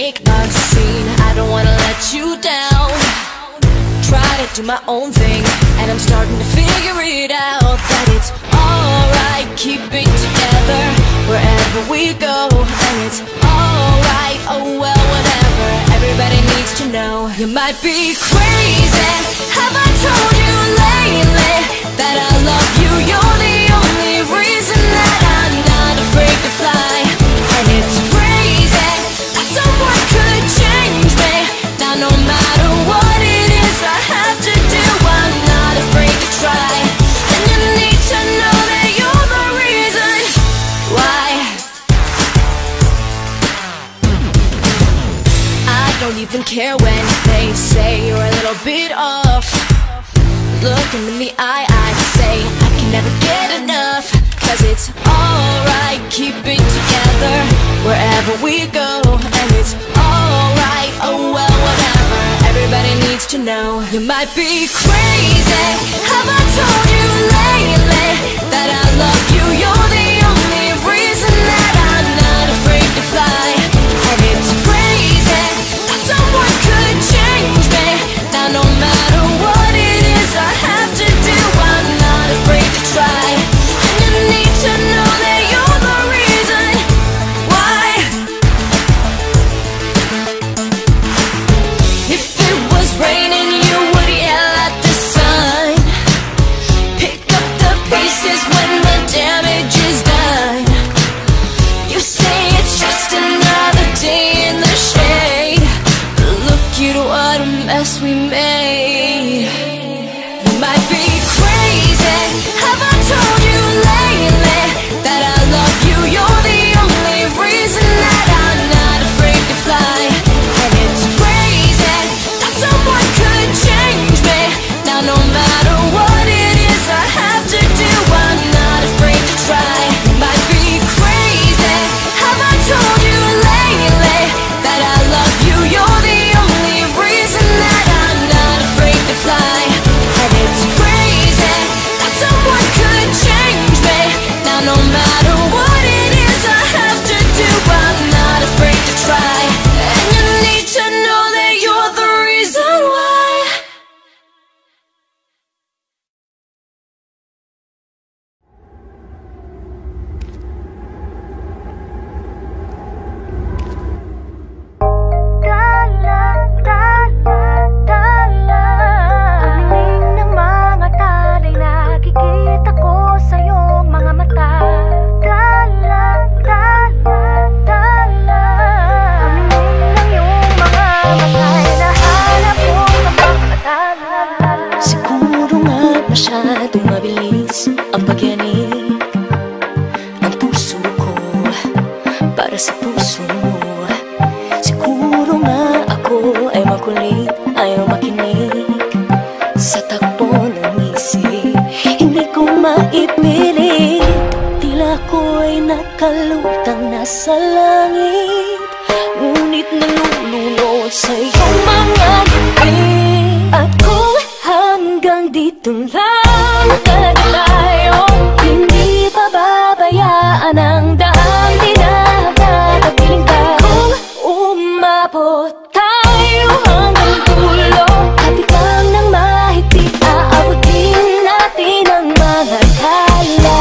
make a scene. I don't wanna let you down. Try to do my own thing, and I'm starting to figure it out that it's alright, keep it together wherever we go. And it's alright, oh well, whatever. Everybody needs to know you might be crazy. Have I told you lately that I love you? You're the only reason that I'm not afraid to fly. And it's crazy that someone could change me. Now no matter what it is I have to do, I'm not afraid to try. And you need to know that you're the reason why. I don't even care when they say you're a little bit off. Looking in the eye, I say I can never get enough. Cause it's alright, keep it together wherever we go. And it's alright, oh well, whatever. Everybody needs to know you might be crazy. Have I told you lately that I love you? You're the only reason that I'm not afraid to fly. And it's crazy that someone could change me. Now no matter what it is I have to do, I'm not afraid to try. And you need to know that you're the reason why. If it was raining, you would yell at the sun. Pick up the pieces when the damage is done. You say it's just another day in the shade, but look at what a mess we made. You might be crazy. Have I told you lately that I love you? You're the only reason that I'm not afraid to fly. And it's crazy that someone could change me. Now no matter what it is I have to do, I'm not afraid to try. You might be crazy. Have I told you lately that I love you? You're the only reason that I'm not afraid to fly. And it's crazy that someone could change me. Now no matter what it is I have to do, I'm not afraid to try. And you need to know that you're the reason why. Ang ng mga talay nakikita ko sa iyong mga mata. Ang ng iyong mga matay nahanap ko kapag matala. Siguro nga masyadong mabilis ang pagyanig ng puso ko para sa puso mo. Siguro nga ako ay makulit, ayaw makinig sa takbo ng isip. Hindi ko maipilit, tila ko'y nakalutang nasa langit, ngunit nalulunod sa iyong mga ngiti. At kung hanggang dito lang talaga tayo, hindi pababayaan ang daang dinadadapiling ka. Kung umabot tayo hanggang dulo, hatigang ng mahigpit, aabutin natin ang mga akala.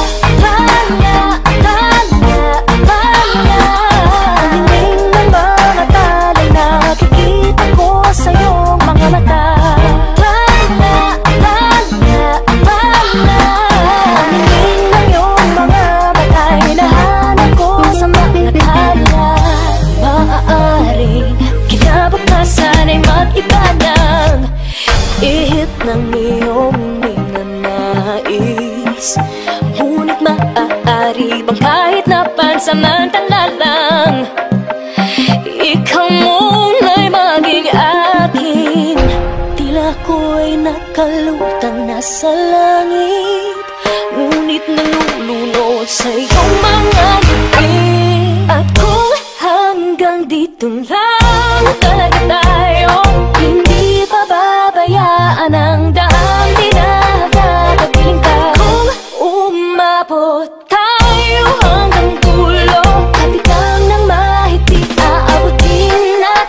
Ang hiling ng mga talay nakikita ko sa iyong mga mata. Ang hiling ng iyong mga matay hinahanap ko sa mga akala. Maaaring kinabukasan ay mag-iba ng ihip ng iyong ninanais. Ngunit maaari bang kahit na pansamantala lang, ikaw muna'y maging akin. Tila ko'y nakalutang nasa langit, ngunit nalulunod sa iyong mga ngiti. At kung hanggang dito lang talaga tayo, hindi pababayaan ang daang dinadadapiling ka. Kung umabot tayo hanggang dulo, hatigang ng mahigpit, aabutin natin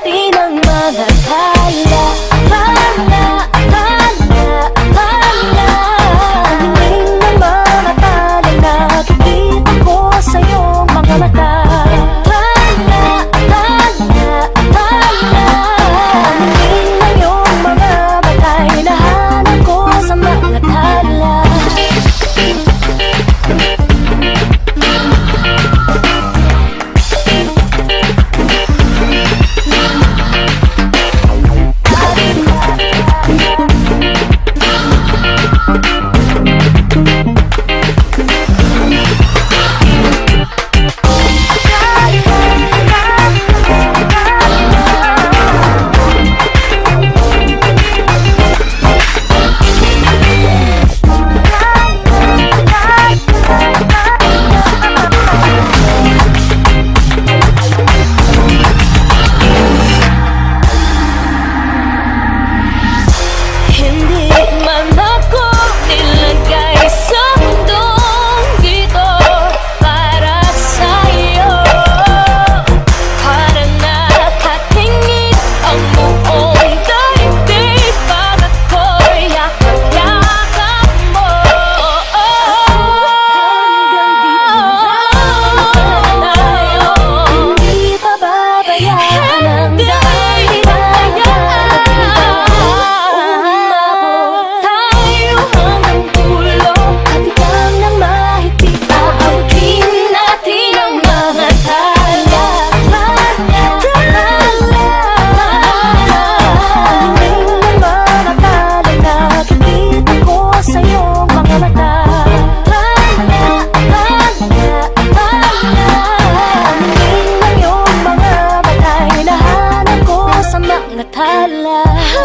mga tala.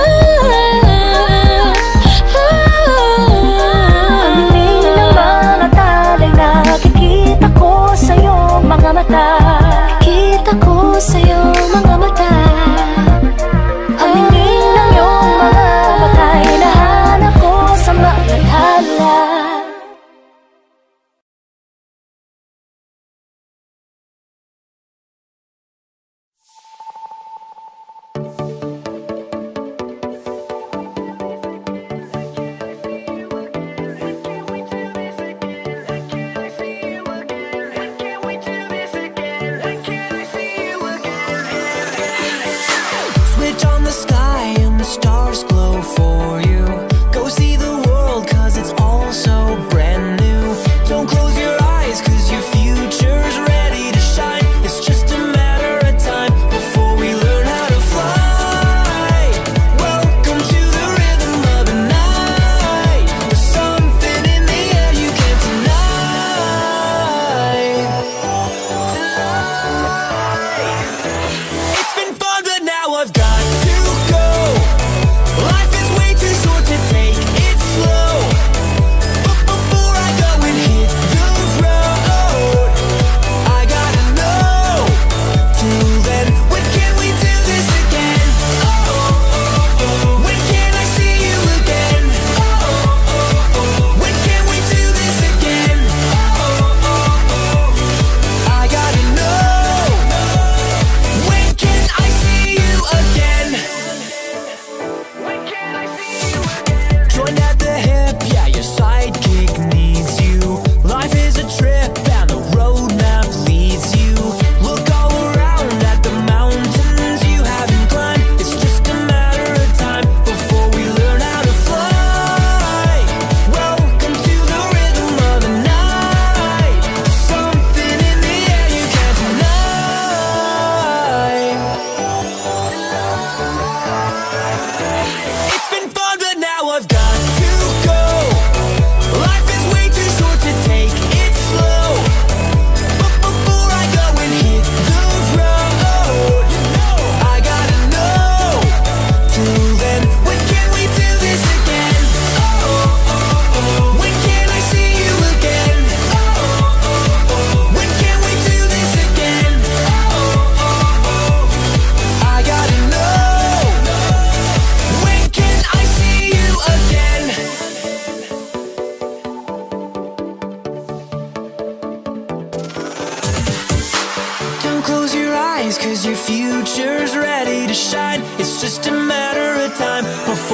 Ang dilim ng mga tala'y nakikita ko sa iyong mga mata. Nakikita ko sa iyong mga mata. Ang dilim ng iyong mga mata'y nahanap ko sa mga tala. Switch on the sky and the stars glow for you. Go see the world 'cause it's all so brand new. Don't close your eyes 'cause your future's ready to shine. It's just a matter of time before we learn how to fly. Welcome to the rhythm of the night. There's something in the air you can't deny. It's been fun, but now I've got to go. Life is way too short to take it slow. But before I go and hit the road, I gotta know. Till then, when can we do this again? When can I see you again? When can we do this again? I gotta know. When can I see you again? Joined at the hip, yeah, your sidekick needs you. Life is a trip and the road map leads you. Look all around at the mountains you haven't climbed. It's just a matter of time before we learn how to fly. Welcome to the rhythm of the night. Something in the air you can't deny. It's been fun, but now I've got to go. Life is way too short to take it slow. But before I go and hit the road, I gotta know. Till then, when can we do this again? When can I see you again? When can we do this again? I gotta know. When can I see you again? Don't close your eyes 'cause your future's ready to shine. It's just a matter of time before